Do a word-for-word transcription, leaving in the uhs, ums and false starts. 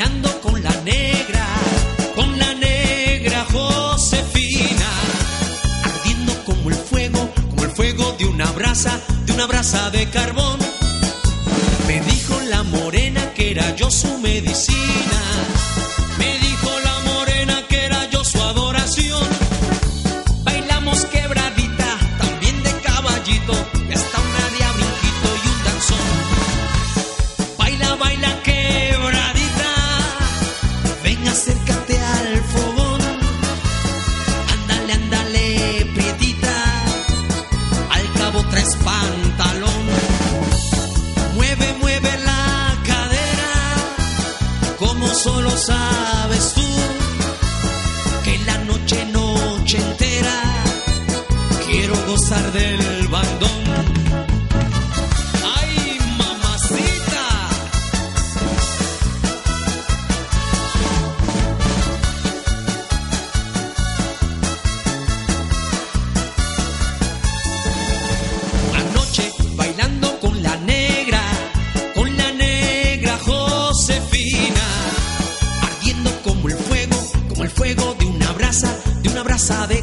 bailando con la negra, con la negra Josefina, ardiendo como el fuego, como el fuego de una brasa, de una brasa de carbón. Me dijo la morena que era yo su medicina, me dijo la morena que era yo su adoración. Bailamos quebradita, también de caballito, y hasta una de a brinquito y un danzón. Baila, baila quebradita, ven acércate al fogón. Ándale, ándale prietita, al cabo traes pantalón. Mueve, mueve la cadera, como solo sabes tú, que la noche, noche entera quiero gozar del bandón. ¡Ay, mamacita! Anoche bailando con la negra, con la negra Josefina, ardiendo como el fuego, como el fuego de una brasa, de una brasa de